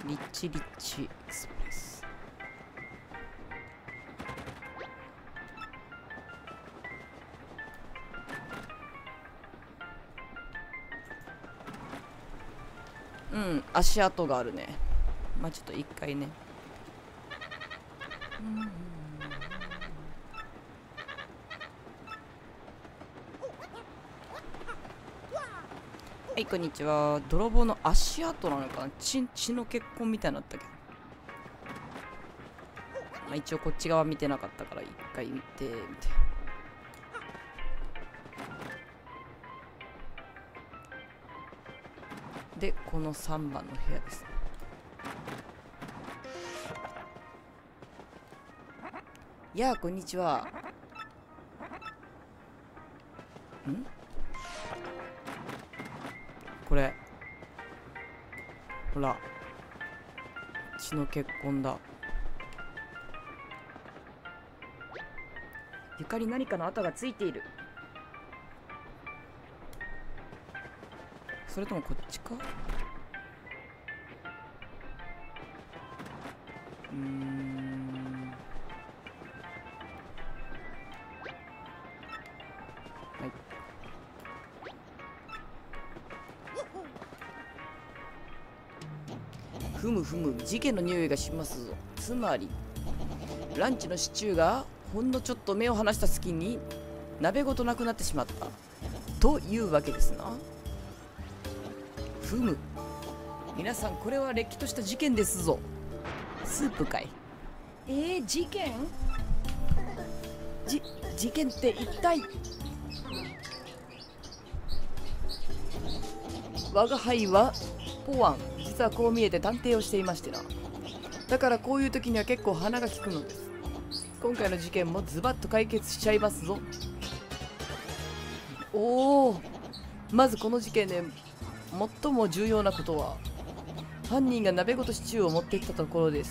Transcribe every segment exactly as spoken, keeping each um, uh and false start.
リッチリッチエクスプレス。うん、足跡があるね。まあちょっと一回ね。うん、はい、こんにちは。泥棒の足跡なのかな。血、血の血痕みたいになったけど。まあ一応こっち側見てなかったから一回見て、みたいな。で、このさんばんの部屋ですね。やあ、こんにちは。んこれ。ほら。血の血痕だ。床に何かの跡がついている。それともこっちか？うーん。はい。ふむふむ、事件の匂いがしますぞ。つまり、ランチのシチューがほんのちょっと目を離した隙に鍋ごとなくなってしまった。というわけですな。ふむ。皆さん、これはれっきとした事件ですぞ。スープかい。えー、事件？じ、事件って一体？我が輩はポワン。実はこう見えて探偵をしていましてな。だからこういう時には結構鼻が利くのです。今回の事件もズバッと解決しちゃいますぞ。おお。まずこの事件で最も重要なことは、犯人が鍋ごとシチューを持ってきたところです。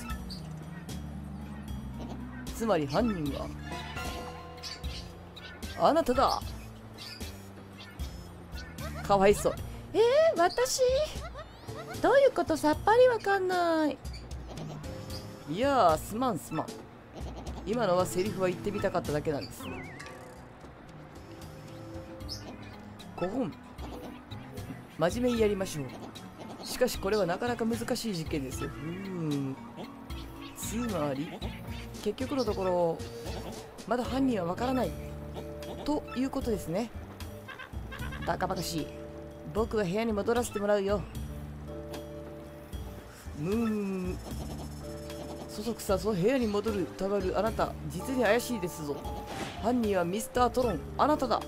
つまり犯人はあなただ。かわいそう。 えー、私どういうことさっぱりわかんない。 いやー、すまんすまん。今のはセリフは言ってみたかっただけなんです。ごほん。真面目にやりましょう。しかしこれはなかなか難しい実験ですよ。うーん。つまり、結局のところ、まだ犯人はわからない。ということですね。バカバカしい。僕は部屋に戻らせてもらうよ。むーん。そそくさと部屋に戻るたがるあなた、実に怪しいですぞ。犯人はミスター・トロン、あなただ。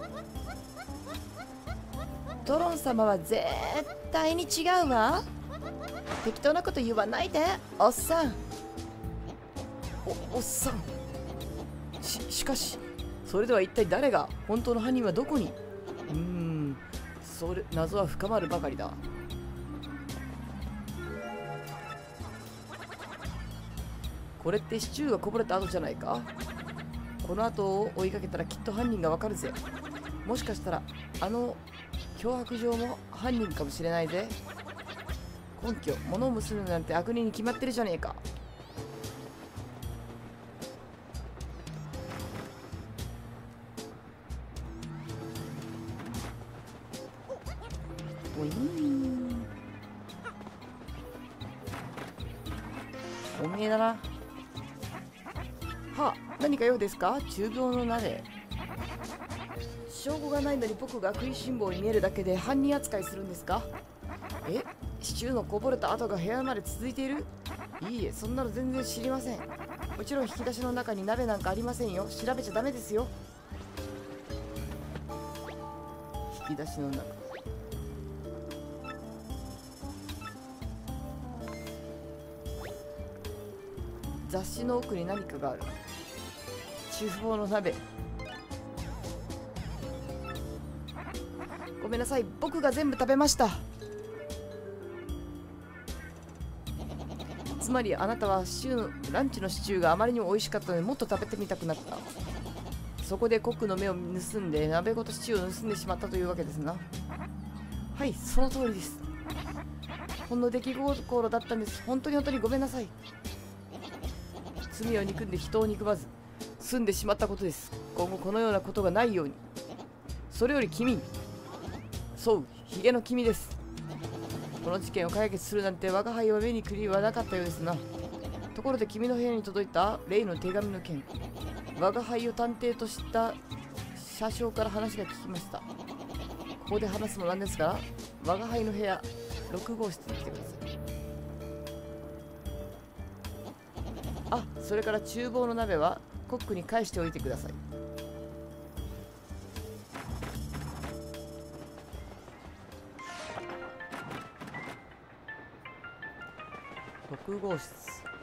トロン様は絶対に違うわ。適当なこと言わないで、おっさん。 お、おっさん。し、しかし、それでは一体誰が、本当の犯人はどこに？うーん、それ、謎は深まるばかりだ。これってシチューがこぼれた後じゃないか？この後を追いかけたらきっと犯人がわかるぜ。もしかしたら、あの脅迫状も犯人かもしれないぜ。根拠、物を盗むなんて悪人に決まってるじゃねえか。おいー。おめえだな。はあ、何か用ですか？中病の鍋。証拠がないのに僕が食いしん坊に見えるだけで犯人扱いするんですか？え、シチューのこぼれた跡が部屋まで続いている？いいえ、そんなの全然知りません。もちろん引き出しの中に鍋なんかありませんよ。調べちゃダメですよ。引き出しの中。雑誌の奥に何かがある。厨房の鍋。ごめんなさい、僕が全部食べました。つまりあなたはシチューのランチのシチューがあまりにも美味しかったのでもっと食べてみたくなった。そこでコックの目を盗んで鍋ごとシチューを盗んでしまったというわけですな。はい、その通りです。 ほんの出来心だったんです。本当に本当にごめんなさい。罪を憎んで人を憎まず済んでしまったことです。今後このようなことがないように。それより君、そう、ヒゲの君です。この事件を解決するなんて我が輩は目にくりはなかったようですな。ところで君の部屋に届いた例の手紙の件、我が輩を探偵とした車掌から話が聞きました。ここで話すもなんですから、我が輩の部屋ろく号室に来てください。あ、それから厨房の鍋はコックに返しておいてください。ろく号室。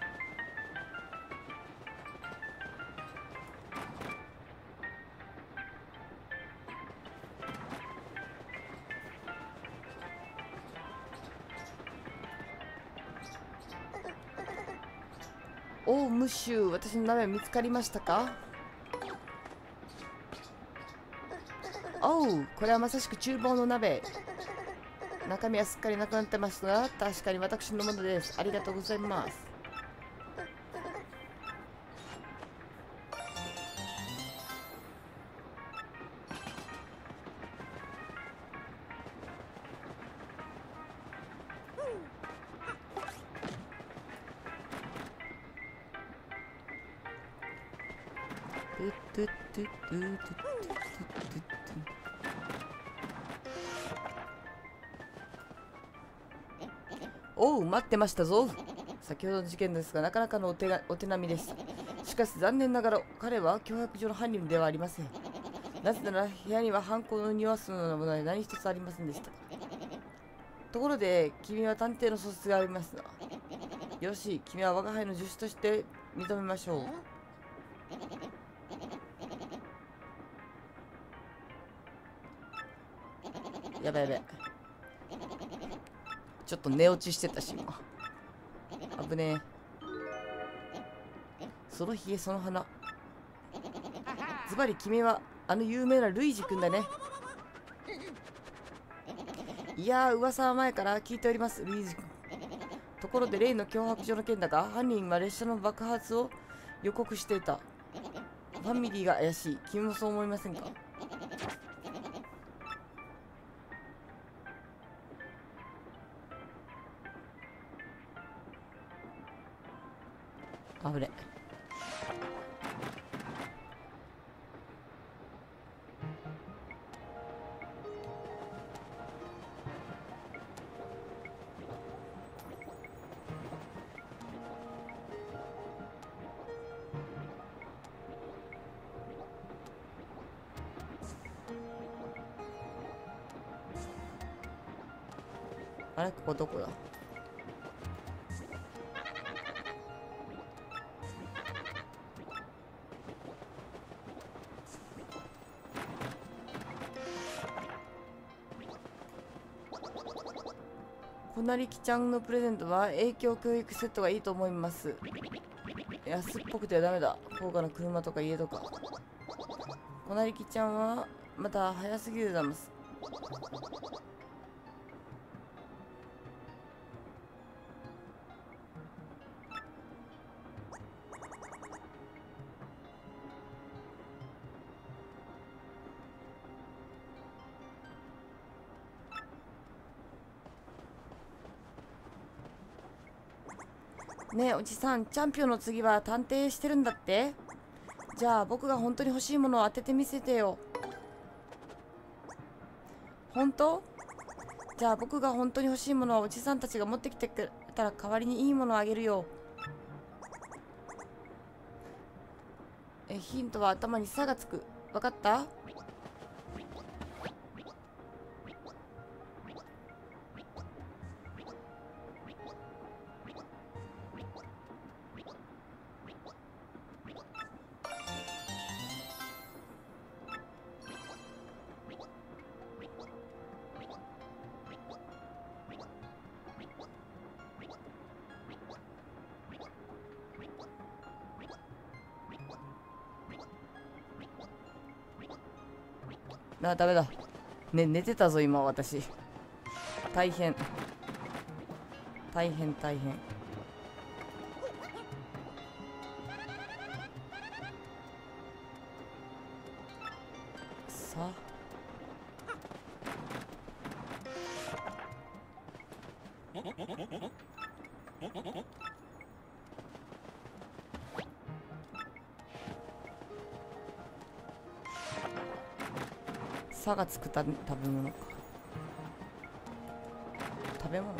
おう、ムッシュ、私の鍋見つかりましたか？おう、これはまさしく厨房の鍋。中身はすっかりなくなってますが、確かに私のものです。ありがとうございます。トゥットゥットゥットゥットゥットゥットゥッおう、待ってましたぞ。先ほどの事件ですが、なかなかのお手がお手並みでした。しかし残念ながら彼は脅迫状の犯人ではありません。なぜなら部屋には犯行のニュアンスのようなものは何一つありませんでした。ところで君は探偵の素質がありますな。よろしい、君は我が輩の助手として認めましょう。やべやべ。ちょっと寝落ちしてたし今。危ねえ。そのひげその花。ズバリ君はあの有名なルイージ君だね。いやー、噂は前から聞いております、ルイージ君。ところで例の脅迫状の件だが、犯人は列車の爆発を予告していた。ファミリーが怪しい。君もそう思いませんか？危ね。あれ、ここどこだ？こなりきちゃんのプレゼントは影響教育セットがいいと思います。安っぽくてはダメだ。高価な車とか家とか。こなりきちゃんはまた早すぎるざます。ねえおじさん、チャンピオンの次は探偵してるんだって？じゃあ僕が本当に欲しいものを当ててみせてよ。本当？じゃあ僕が本当に欲しいものはおじさんたちが持ってきてくれたら代わりにいいものをあげるよ。え、ヒントは頭に「さ」がつく。わかった？あ、ダメだ。ね、寝てたぞ、今、私。大変。 大変大変。さあ「さ」がつくた食べ物か。食べ物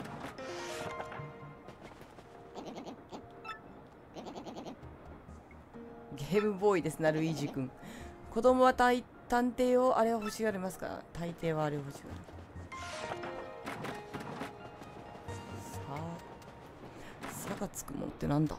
ゲームボーイですな、ルイージ君。子供は大探偵をあれは欲しがりますか。大抵はあれを欲しがる。さあ、さがつくものってなんだ。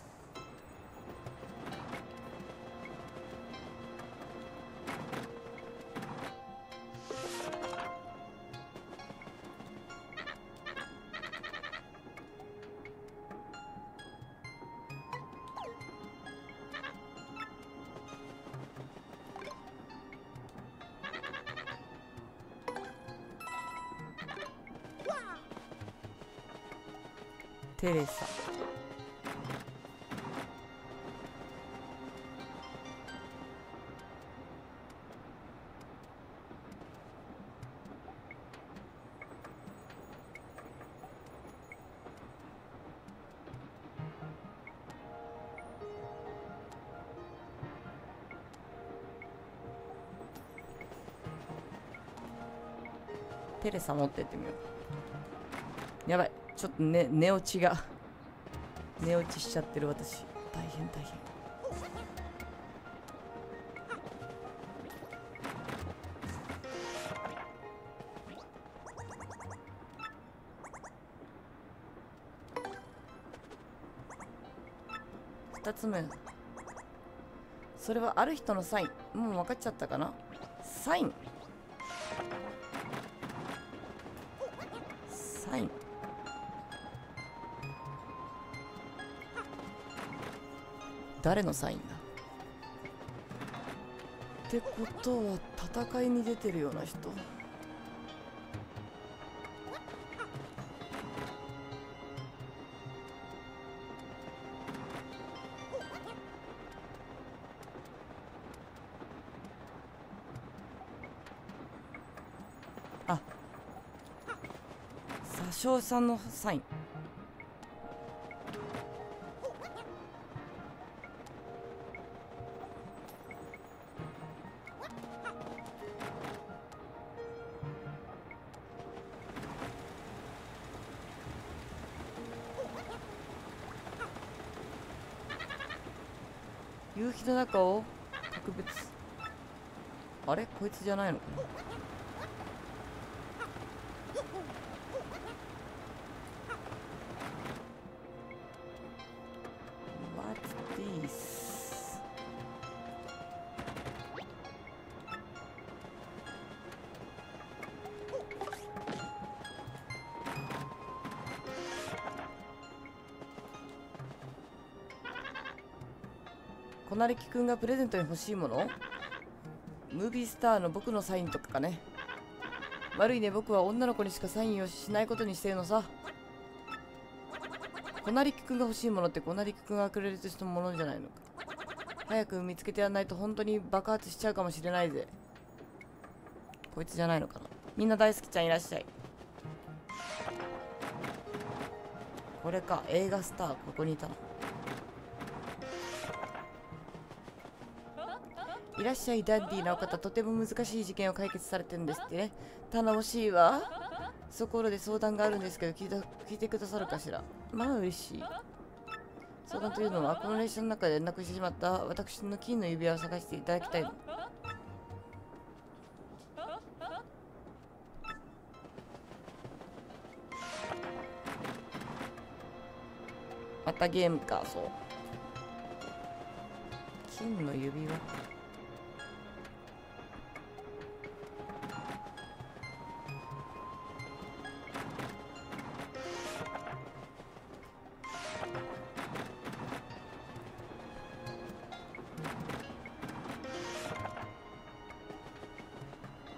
テレサ。テレサ持ってってみよう。やばい、ちょっとね、寝落ちが寝落ちしちゃってる私。大変大変。二つ目、それはある人のサイン。もう分かっちゃったかな。サインサイン誰のサインだってことは、戦いに出てるような人。あ、佐生さんのサイン。夕日の中を格別。あれこいつじゃないのかな。What's this? 小成木くんがプレゼントに欲しいもの。ムービースターの僕のサインとかかね。悪いね、僕は女の子にしかサインをしないことにしてるのさ。小成木くんが欲しいものって小成木くんがくれる人のものじゃないのか。早く見つけてやらないと本当に爆発しちゃうかもしれないぜ。こいつじゃないのかな。みんな大好きちゃんいらっしゃい。これか、映画スター、ここにいたの。いらっしゃい、ダンディーなお方。とても難しい事件を解決されてるんですってね。頼もしいわ。そころで相談があるんですけど、聞いた聞いてくださるかしら。まあ嬉しい。相談というのは、この列車の中でなくしてしまった私の金の指輪を探していただきたいの。またゲームか。そう、金の指輪。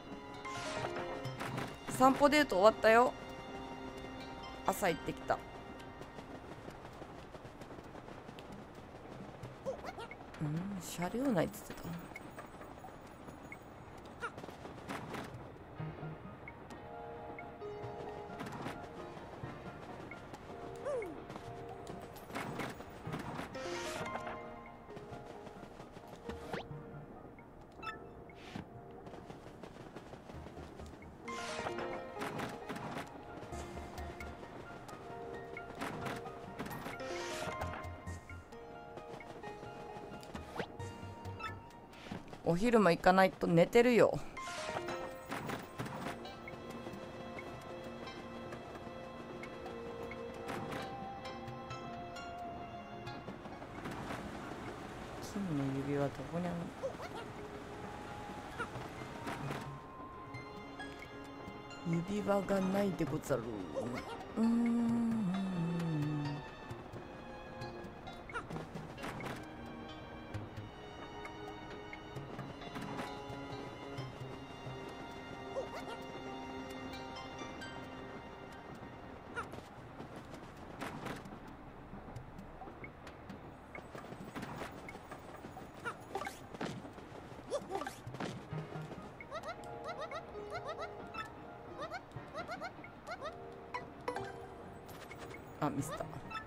散歩デート終わったよ。朝行ってきた。 うん車両内っつってた。お昼も行かないと寝てるよ。金の指輪どこにあるの？指輪がないでござる。うーん。あ、ミスった。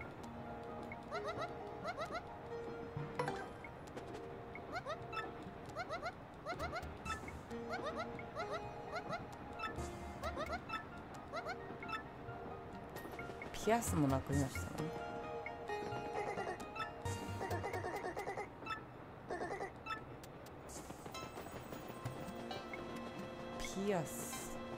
ピアスもなくなりましたね。ピアス。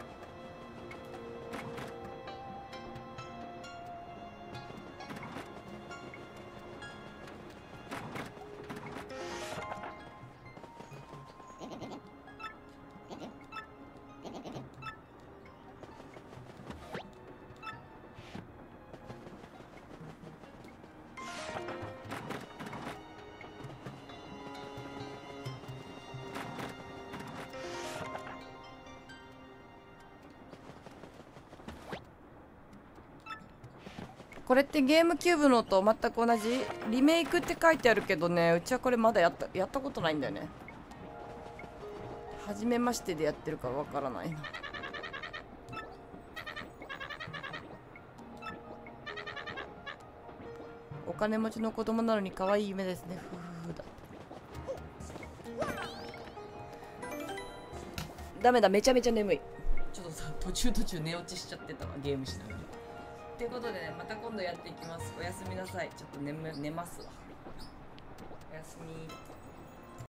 これってゲームキューブのと全く同じリメイクって書いてあるけどね、うちはこれまだやったやったことないんだよね。初めましてでやってるからわからないな。お金持ちの子供なのに可愛い夢ですね。ふふふだ。ダメだ、めちゃめちゃ眠い。ちょっとさ、途中途中寝落ちしちゃってたわ、ゲームしながら。ということでね、また今度やっていきます。おやすみなさい。ちょっと眠寝ますわ。おやすみ。